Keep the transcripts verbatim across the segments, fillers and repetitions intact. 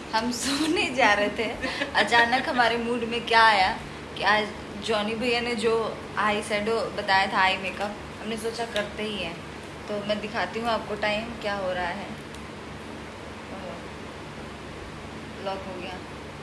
हम सोने जा रहे थे, अचानक हमारे मूड में क्या आया कि आज जॉनी भैया ने जो आई शेडो बताया था, आई मेकअप, हमने सोचा करते ही हैं। तो मैं दिखाती हूँ आपको टाइम क्या हो रहा है। लॉक हो गया।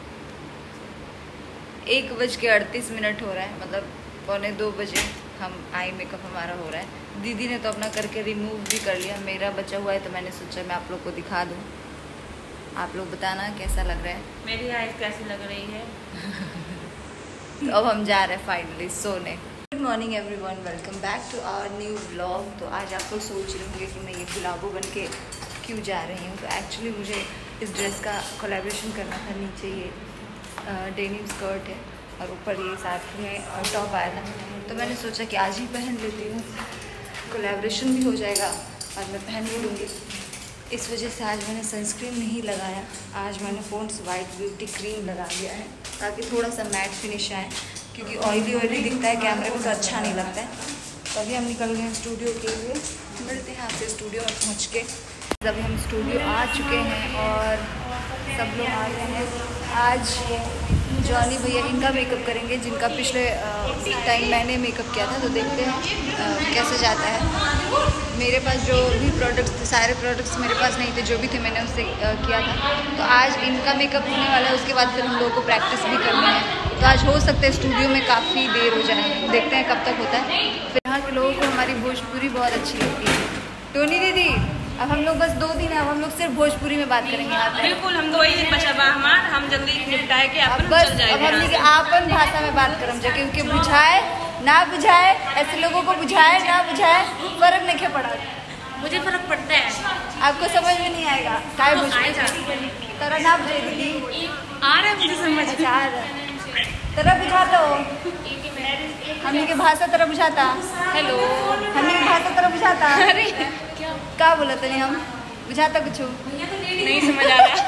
एक बज के अड़तीस मिनट हो रहा है, मतलब पौने दो बजे हम आई मेकअप हमारा हो रहा है। दीदी ने तो अपना करके रिमूव भी कर लिया, मेरा बचा हुआ है तो मैंने सोचा मैं आप लोग को दिखा दूँ। आप लोग बताना कैसा लग रहा है। मेरी आइज कैसी लग रही है। तो अब हम जा रहे हैं फाइनली सोने। Good morning everyone, welcome back to our new vlog. तो आज आप लोग सोच रहे होंगे कि मैं ये गुलाबो बन के क्यों जा रही हूँ। तो एक्चुअली मुझे इस ड्रेस का कोलैबोरेशन करना था। नीचे ये डेनिम स्कर्ट है और ऊपर ये साथ में टॉप आया था, तो मैंने सोचा कि आज ही पहन लेती हूँ, कोलैबोरेशन भी हो जाएगा और मैं पहन भी लूँगी। इस वजह से आज मैंने सनस्क्रीन नहीं लगाया। आज मैंने पॉन्ड्स वाइट ब्यूटी क्रीम लगा दिया है ताकि थोड़ा सा मैट फिनिश आए, क्योंकि ऑयली ऑयली दिखता है कैमरे में तो अच्छा नहीं लगता है। तो अभी हम निकल गए हैं स्टूडियो के लिए। मिलते हैं आपसे स्टूडियो में पहुँच के। अभी हम स्टूडियो आ चुके हैं और सब लोग आ गए हैं। आज जॉनी भैया इनका मेकअप करेंगे, जिनका पिछले टाइम मैंने मेकअप किया था। तो देखते हैं आ, कैसे जाता है। मेरे पास जो भी प्रोडक्ट्स थे, सारे प्रोडक्ट्स मेरे पास नहीं थे, जो भी थे मैंने उससे आ, किया था। तो आज इनका मेकअप होने वाला है, उसके बाद फिर हम लोगों को प्रैक्टिस भी करनी है। तो आज हो सकता है स्टूडियो में काफ़ी देर हो जाए, देखते हैं कब तक होता है। फिर यहाँ के लोगों को हमारी भोजपुरी बहुत अच्छी लगती है। टोनी दीदी, अब हम लोग बस दो दिन है, अब हम लोग सिर्फ भोजपुरी में बात करेंगे यहाँ पे। बिल्कुल, हम वही बचा बा हमार, हम जल्दी निपटाए के अपन बस चल जाएंगे। अब हमने कि आपन भाषा में बात करम जा, क्योंकि बुझाए ना बुझाए, ऐसे लोगों को बुझाए ना बुझाए फर्क नहीं पड़ा। मुझे फर्क पड़ता है, आपको समझ में नहीं आएगा काय भोजपुरी तरह ना बुझाए दीदी। आ रहा है मुझे समझ। अच्छा आ रहा है, तरह बुझाता हो, हमने की भाषा तरह बुझाता। हेलो, हमने की भाषा तरह बुझाता। अरे क्या बोला था नहीं हम बुझाता कुछ नहीं समझ आ रहा।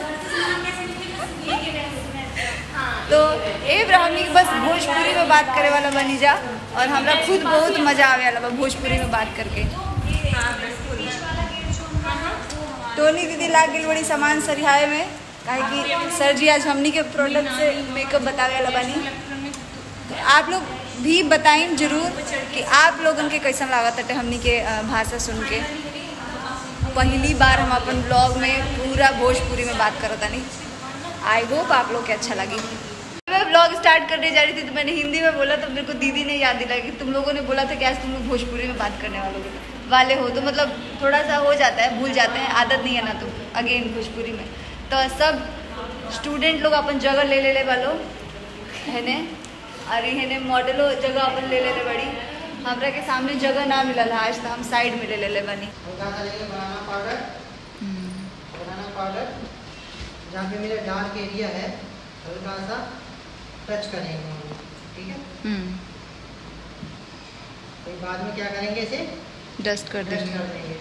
तो ए हमनी बस भोजपुरी में बात करे वाला बनी जा, और हमरा खुद बहुत मजा आवे वाला भोजपुरी में बात करके। टोनी दीदी लाग गई बड़ी सामान सरियाए में, काहे कि सर जी आज हमनी के प्रोडक्ट से मेकअप बतावे वाला बनी। तो आप लोग भी बताएं जरूर कि आप लोगन के कैसा लागत है हमनी के भाषा सुन के। पहली बार हम अपन ब्लॉग में पूरा भोजपुरी में बात करता नहीं। आई होप आप लोग के अच्छा लगी। मैं ब्लॉग स्टार्ट करने जा रही थी तो मैंने हिंदी में बोला, तो मेरे को दीदी ने याद दिलाया कि तुम लोगों ने बोला था कि आज तुम लोग भोजपुरी में बात करने वालों वाले हो। तो मतलब थोड़ा सा हो जाता है, भूल जाते हैं, आदत नहीं है ना तुम अगेन भोजपुरी में। तो सब स्टूडेंट लोग अपन जगह ले ले ले वालों है ने, और ये मॉडलो जगह अपन ले ले ले बड़ी। हमरा के सामने जगह ना मिलल है आज, तो हम साइड में ले ले ले बनी। बनाना पाउडर, बनाना पाउडर जहाँ पे मेरा डार्क एरिया है हल्का सा टच करेंगे, ठीक है। तो बाद में क्या करेंगे, इसे डस्ट कर देंगे।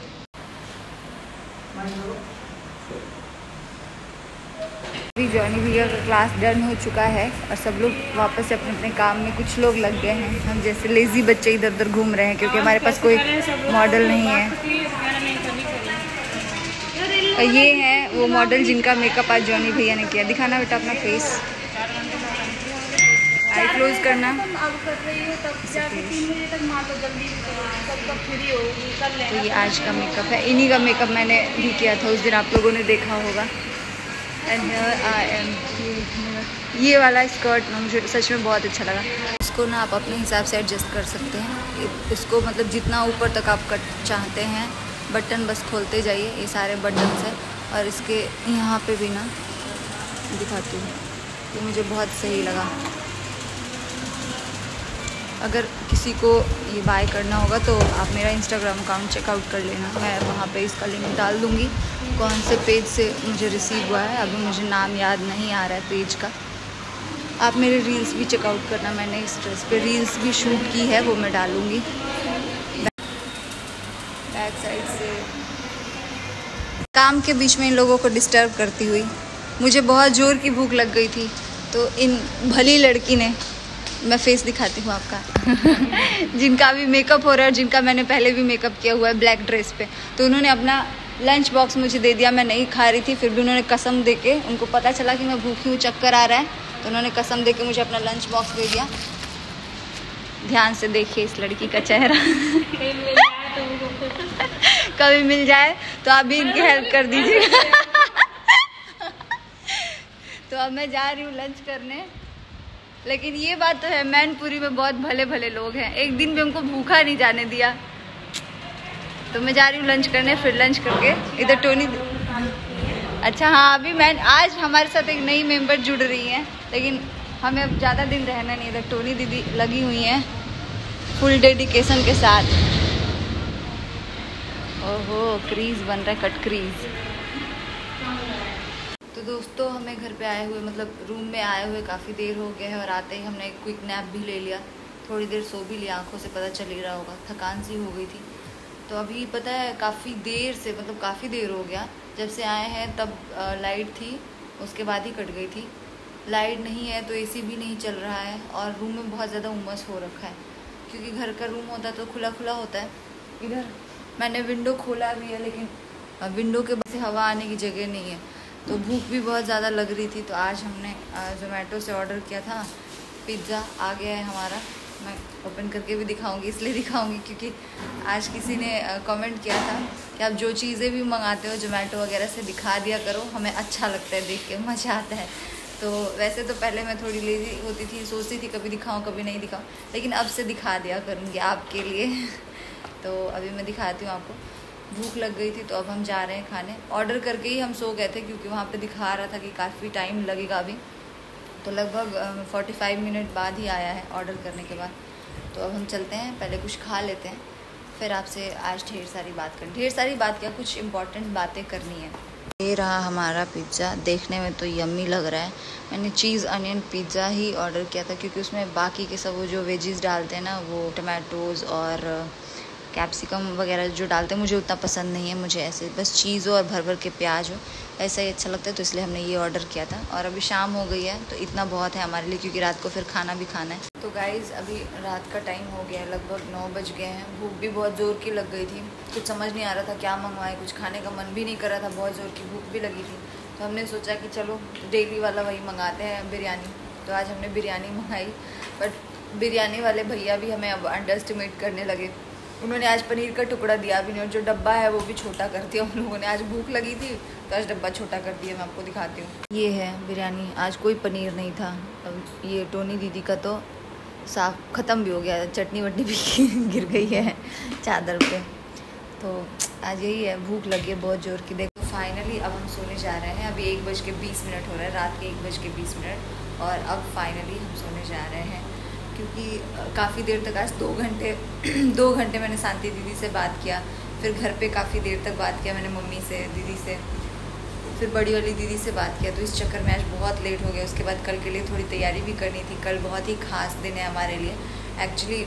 अभी जॉनी भैया का क्लास डन हो चुका है और सब लोग वापस से अपने अपने काम में, कुछ लोग लग गए हैं। हम जैसे लेजी बच्चे इधर उधर घूम रहे हैं, क्योंकि हमारे पास कोई मॉडल नहीं है। और ये है वो मॉडल जिनका मेकअप आज जॉनी भैया ने किया। दिखाना बेटा अपना फेस, आई क्लोज करना। तो ये आज का मेकअप है, इन्हीं का मेकअप मैंने भी किया था उस दिन, आप लोगों ने देखा होगा। And here I am. ये वाला स्कर्ट ना मुझे सच में बहुत अच्छा लगा। इसको ना आप अपने हिसाब से एडजस्ट कर सकते हैं। इसको मतलब जितना ऊपर तक आप कट चाहते हैं, बटन बस खोलते जाइए, ये सारे बटन है। और इसके यहाँ पे भी ना दिखाती हूँ, ये मुझे बहुत सही लगा। अगर किसी को ये बाय करना होगा तो आप मेरा इंस्टाग्राम अकाउंट चेकआउट कर लेना, मैं वहाँ पे इसका लिंक डाल दूँगी। कौन से पेज से मुझे रिसीव हुआ है अभी मुझे नाम याद नहीं आ रहा है पेज का। आप मेरे रील्स भी चेकआउट करना, मैंने इस ड्रेस पे रील्स भी शूट की है, वो मैं डालूँगी। बैक साइड से काम के बीच में इन लोगों को डिस्टर्ब करती हुई मुझे बहुत ज़ोर की भूख लग गई थी, तो इन भली लड़की ने, मैं फेस दिखाती हूँ आपका जिनका अभी मेकअप हो रहा है और जिनका मैंने पहले भी मेकअप किया हुआ है ब्लैक ड्रेस पे, तो उन्होंने अपना लंच बॉक्स मुझे दे दिया, मैं नहीं खा रही थी, फिर भी उन्होंने कसम दे के, उनको पता चला कि मैं भूखी हूँ, चक्कर आ रहा है, तो उन्होंने कसम दे के मुझे अपना लंच बॉक्स दे दिया। ध्यान से देखिए इस लड़की का चेहरा। कभी मिल जाए तो आप भी इनकी हेल्प कर दीजिएगा। तो अब मैं जा रही हूँ लंच करने, लेकिन ये बात तो है मैनपुरी में बहुत भले भले लोग हैं, एक दिन भी हमको भूखा नहीं जाने दिया। तो मैं जा रही हूँ लंच करने, फिर लंच करके इधर टोनी। अच्छा हाँ, अभी मैं आज हमारे साथ एक नई मेंबर जुड़ रही हैं, लेकिन हमें अब ज़्यादा दिन रहना नहीं। इधर टोनी दीदी लगी हुई हैं फुल डेडिकेशन के साथ। ओहो क्रीज बन रहा है, कट क्रीज। तो दोस्तों हमें घर पे आए हुए, मतलब रूम में आए हुए काफ़ी देर हो गया है, और आते ही हमने एक क्विक नैप भी ले लिया, थोड़ी देर सो भी लिया, आंखों से पता चल ही रहा होगा, थकान सी हो गई थी। तो अभी पता है काफ़ी देर से, मतलब काफ़ी देर हो गया जब से आए हैं, तब लाइट थी, उसके बाद ही कट गई थी। लाइट नहीं है तो एसी भी नहीं चल रहा है, और रूम में बहुत ज़्यादा उमस हो रखा है, क्योंकि घर का रूम होता तो खुला खुला होता है। इधर मैंने विंडो खोला भी है, लेकिन विंडो के पास से हवा आने की जगह नहीं है, तो भूख भी बहुत ज़्यादा लग रही थी। तो आज हमने जोमेटो से ऑर्डर किया था, पिज़्ज़ा आ गया है हमारा। मैं ओपन करके भी दिखाऊंगी, इसलिए दिखाऊंगी क्योंकि आज किसी ने कमेंट किया था कि आप जो चीज़ें भी मंगाते हो जोमेटो वगैरह से दिखा दिया करो, हमें अच्छा लगता है देख के, मज़ा आता है। तो वैसे तो पहले मैं थोड़ी लेजी होती थी, सोचती थी कभी दिखाऊं कभी नहीं दिखाऊं, लेकिन अब से दिखा दिया करूँगी आपके लिए। तो अभी मैं दिखाती हूँ आपको। भूख लग गई थी तो अब हम जा रहे हैं खाने। ऑर्डर करके ही हम सो गए थे, क्योंकि वहाँ पे दिखा रहा था कि काफ़ी टाइम लगेगा अभी, तो लगभग फोर्टी फाइव मिनट बाद ही आया है ऑर्डर करने के बाद। तो अब हम चलते हैं, पहले कुछ खा लेते हैं, फिर आपसे आज ढेर सारी बात करनी, ढेर सारी बात क्या, कुछ इम्पॉर्टेंट बातें करनी है। ये रहा हमारा पिज़्ज़ा, देखने में तो यम्मी लग रहा है। मैंने चीज़ अनियन पिज़्ज़ा ही ऑर्डर किया था, क्योंकि उसमें बाकी के सब वो जो वेजीज डालते हैं ना, वो टमाटोज़ और कैप्सिकम वगैरह जो डालते हैं, मुझे उतना पसंद नहीं है। मुझे ऐसे बस चीज़ हो और भर भर के प्याज हो, ऐसा ही अच्छा लगता है, तो इसलिए हमने ये ऑर्डर किया था। और अभी शाम हो गई है, तो इतना बहुत है हमारे लिए, क्योंकि रात को फिर खाना भी खाना है। तो गाइज़ अभी रात का टाइम हो गया है, लगभग नौ बज गए हैं। भूख भी बहुत ज़ोर की लग गई थी, कुछ समझ नहीं आ रहा था क्या मंगवाएं, कुछ खाने का मन भी नहीं कर रहा था, बहुत ज़ोर की भूख भी लगी थी। तो हमने सोचा कि चलो डेली वाला वही मंगाते हैं, बिरयानी। तो आज हमने बिरयानी मंगाई, बट बिरयानी वाले भैया भी हमें अब अंडर एस्टिमेट करने लगे। उन्होंने आज पनीर का टुकड़ा दिया भी नहीं, और जो डब्बा है वो भी छोटा कर दिया उन लोगों ने। आज भूख लगी थी तो आज डब्बा छोटा कर दिया। मैं आपको दिखाती हूँ, ये है बिरयानी। आज कोई पनीर नहीं था। अब ये टोनी दीदी का तो साफ ख़त्म भी हो गया, चटनी वटनी भी गिर गई है चादर पे। तो आज यही है, भूख लगी है बहुत ज़ोर की। देखो फाइनली अब हम सोने जा रहे हैं। अभी एक बज के बीस मिनट हो रहा है, रात के एक बज के बीस मिनट, और अब फाइनली हम सोने जा रहे हैं, क्योंकि काफ़ी देर तक आज दो घंटे दो घंटे मैंने शांति दीदी से बात किया, फिर घर पे काफ़ी देर तक बात किया मैंने मम्मी से, दीदी से, फिर बड़ी वाली दीदी से बात किया। तो इस चक्कर में आज बहुत लेट हो गया। उसके बाद कल के लिए थोड़ी तैयारी भी करनी थी। कल बहुत ही ख़ास दिन है हमारे लिए एक्चुअली।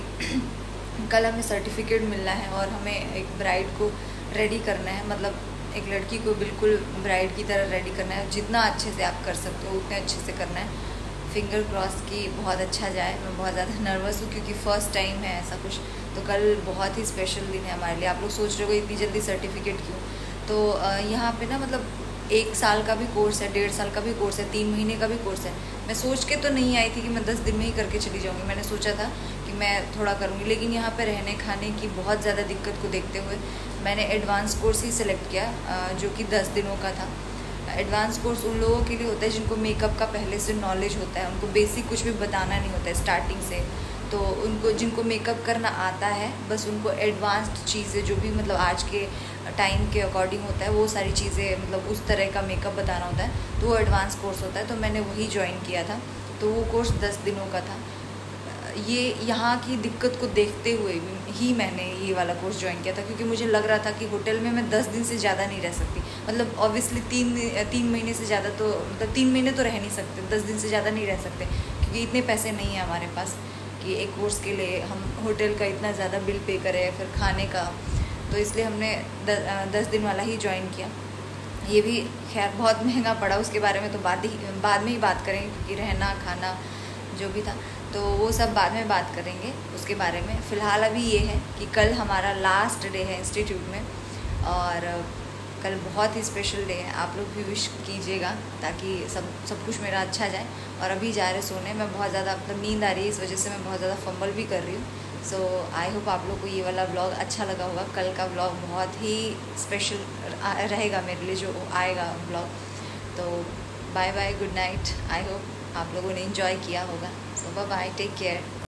कल हमें सर्टिफिकेट मिलना है, और हमें एक ब्राइड को रेडी करना है, मतलब एक लड़की को बिल्कुल ब्राइड की तरह रेडी करना है। जितना अच्छे से आप कर सकते हो उतने अच्छे से करना है। फिंगर क्रॉस की बहुत अच्छा जाए। मैं बहुत ज़्यादा नर्वस हूँ, क्योंकि फ़र्स्ट टाइम है ऐसा कुछ। तो कल बहुत ही स्पेशल दिन है हमारे लिए। आप लोग सोच रहे हो इतनी जल्दी सर्टिफिकेट क्यों? तो यहाँ पे ना मतलब एक साल का भी कोर्स है, डेढ़ साल का भी कोर्स है, तीन महीने का भी कोर्स है। मैं सोच के तो नहीं आई थी कि मैं दस दिन में ही करके चली जाऊँगी। मैंने सोचा था कि मैं थोड़ा करूँगी, लेकिन यहाँ पे रहने खाने की बहुत ज़्यादा दिक्कत को देखते हुए मैंने एडवांस कोर्स ही सिलेक्ट किया, जो कि दस दिनों का था। एडवांस कोर्स उन लोगों के लिए होता है जिनको मेकअप का पहले से नॉलेज होता है, उनको बेसिक कुछ भी बताना नहीं होता है स्टार्टिंग से। तो उनको जिनको मेकअप करना आता है, बस उनको एडवांस्ड चीज़ें जो भी मतलब आज के टाइम के अकॉर्डिंग होता है, वो सारी चीज़ें मतलब उस तरह का मेकअप बताना होता है, तो वो एडवांस कोर्स होता है। तो मैंने वही ज्वाइन किया था। तो वो कोर्स दस दिनों का था। ये यहाँ की दिक्कत को देखते हुए ही मैंने ये वाला कोर्स ज्वाइन किया था, क्योंकि मुझे लग रहा था कि होटल में मैं दस दिन से ज़्यादा नहीं रह सकती। मतलब ऑब्वियसली तीन तीन महीने से ज़्यादा तो मतलब तीन महीने तो रह नहीं सकते, दस दिन से ज़्यादा नहीं रह सकते, क्योंकि इतने पैसे नहीं हैं हमारे पास कि एक कोर्स के लिए हम होटल का इतना ज़्यादा बिल पे करें, फिर खाने का। तो इसलिए हमने दस, दस दिन वाला ही ज्वाइन किया। ये भी खैर बहुत महंगा पड़ा, उसके बारे में तो बाद ही बाद में ही बात करेंगे, क्योंकि रहना खाना जो भी था तो वो सब बाद में बात करेंगे उसके बारे में। फ़िलहाल अभी ये है कि कल हमारा लास्ट डे है इंस्टीट्यूट में, और कल बहुत ही स्पेशल डे है, आप लोग भी विश कीजिएगा ताकि सब सब कुछ मेरा अच्छा जाए। और अभी जा रहे सोने, मैं बहुत ज़्यादा मतलब नींद आ रही है, इस वजह से मैं बहुत ज़्यादा फंबल भी कर रही हूँ। सो आई होप आप लोग को ये वाला व्लॉग अच्छा लगा होगा। कल का व्लॉग बहुत ही स्पेशल रहेगा मेरे लिए, जो आएगा व्लॉग। तो bye bye, good night. I hope आप लोगों ने इन्जॉय किया होगा। So bye bye, take care.